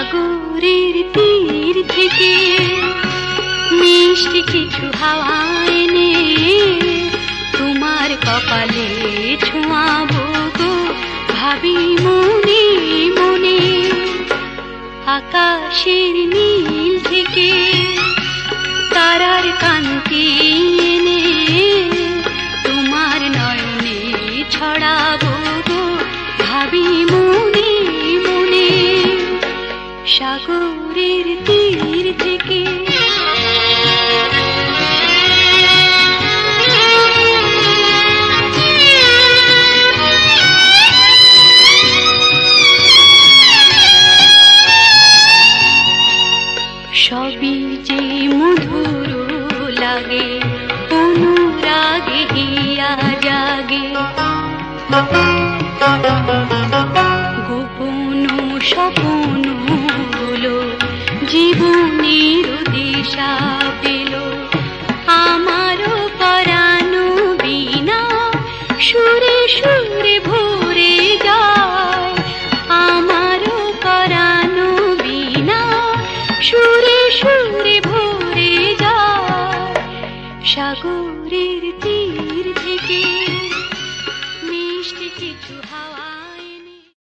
সাগরের তীর থেকে মিষ্টি কিছু হাওয়া এনে তোমার কপালে ছোঁয়াবো গো, ভাবি মনে মনে। আকাশের নীল থেকে তারার কান্তি এনে তোমার নয়নে ছড়াবো গো, ভাবি মনে মনে। সাগরের তীর থেকে সবই যে মধুর লাগে, অনুরাগে হিয়া জাগে। গোপন স্বপ্ন গুলো জীবনের দিশা পেল, আমারও পরানো বিনা সুরে সুরে